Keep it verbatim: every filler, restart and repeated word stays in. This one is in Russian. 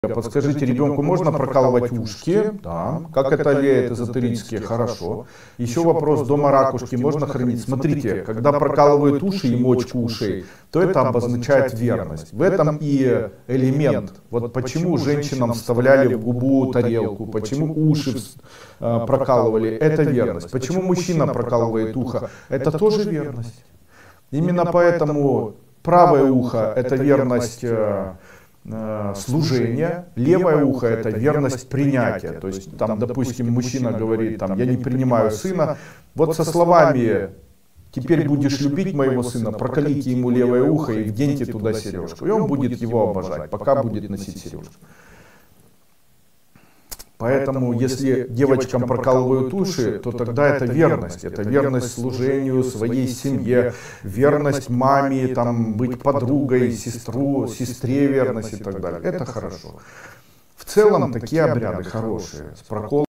Подскажите, ребенку можно прокалывать ушки? Да. Как это влияет эзотерически? Хорошо. Еще вопрос, дома ракушки можно хранить? Смотрите, когда прокалывают уши и мочку ушей, то это обозначает верность. В этом и элемент. Вот почему женщинам вставляли в губу тарелку, почему уши прокалывали, это верность. Почему мужчина прокалывает ухо, это тоже верность. Именно поэтому правое ухо это верность служения, левое ухо это верность принятия. То есть там, допустим, мужчина говорит, там, я не принимаю сына, вот со словами теперь будешь любить моего сына, проколите ему левое ухо и вденьте туда сережку, и он будет его обожать, пока будет носить сережку. Поэтому, если девочкам прокалывают уши, то тогда это верность. Это верность служению, своей семье, верность маме, там, быть подругой, сестру, сестре верность и так далее. Это хорошо. В целом, такие обряды хорошие. С проколом